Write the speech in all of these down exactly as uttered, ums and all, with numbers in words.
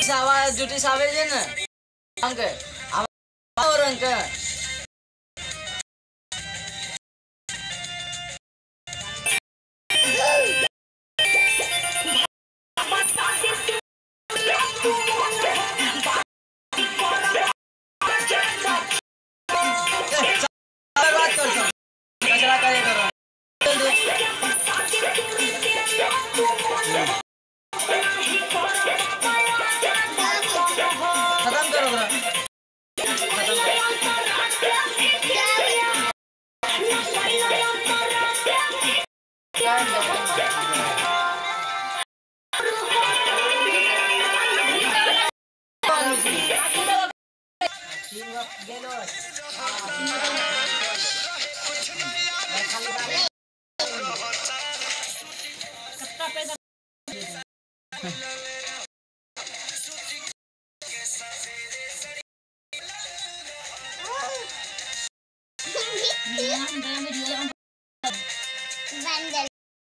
Sawah judi sawah je na. Angke. Apa orang ke? खत्म करो ना खत्म Bandel.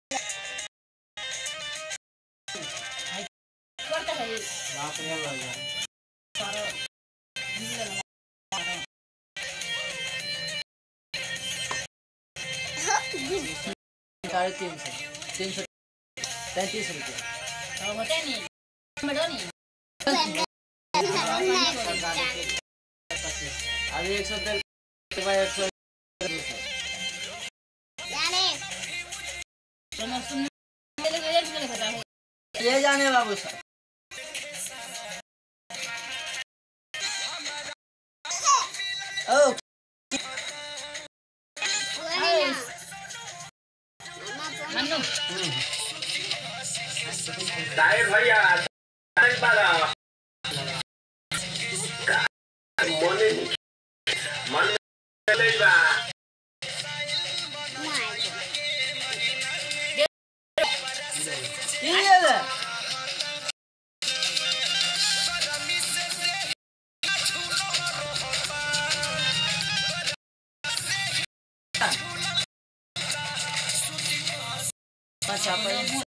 साढ़े तीन सौ तीन सौ पैंतीस रुपये होते नहीं बड़ो नहीं अभी एक सौ एक सौ ये जाने बाबू सर ओ मन्नू Dahil भैया dahil para मने मने लेबा ये ले अच्छा